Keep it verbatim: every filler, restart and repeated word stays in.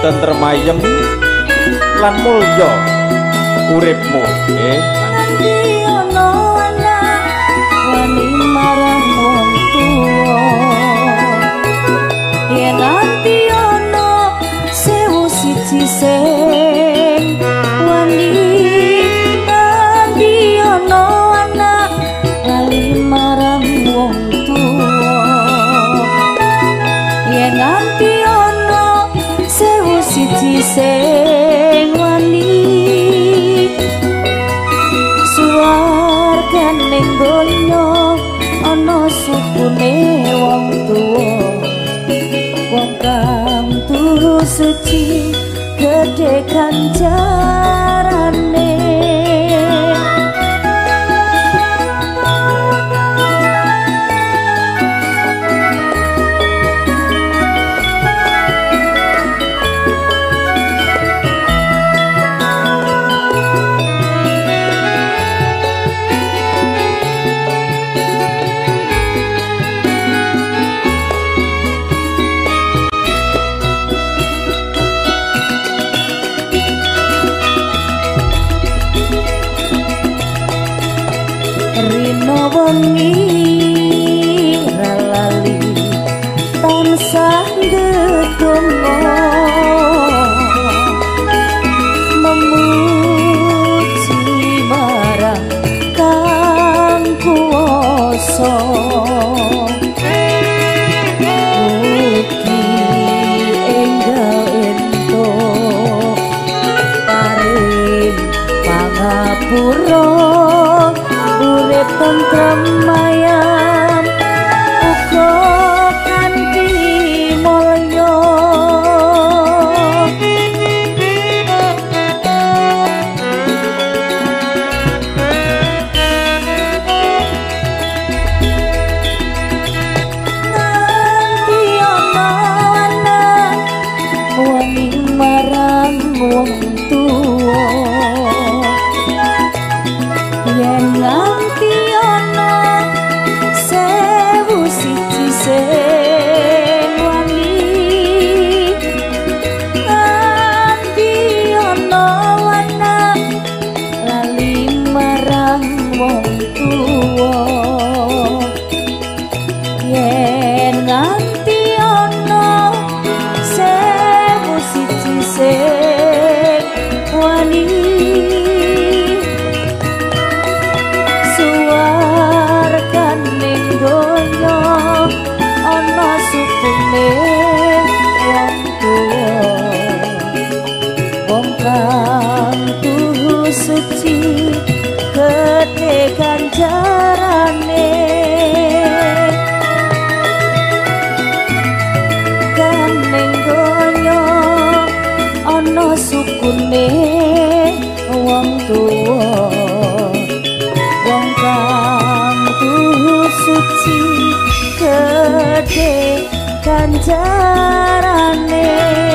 tentrem ayem lan mulya uripmu nggih. Nganti ana anak wani marang wong tuwa, yen nganti ana sewu siji sing wani, nganti ana anak lali marang wong tuwa, yen nganti ana sewu siji sing wani, suwargan ning donya ana sukune wong tuwa, wong kang turu suci gedhe ganjarane. Rino wengi ralali tansah gedongo memuji marang kang kuwasa, mugi enggal entuk paring pangapura urip tentrem ayam uga kanthi mulya. Nganti ana anak wani marang wong tuwa, yen nganti ana sewu siji sing wani, nganti ana anak lali marang wong tuwa, yen nganti ana sewu siji sing wani, suwargan ning donya ana sukune wong tuwa, wong kang tuhu suci gedhe ganjarane. Kan ning donya ana sukune wong tuwa, wong kang tuhu suci gedhe ganjarane.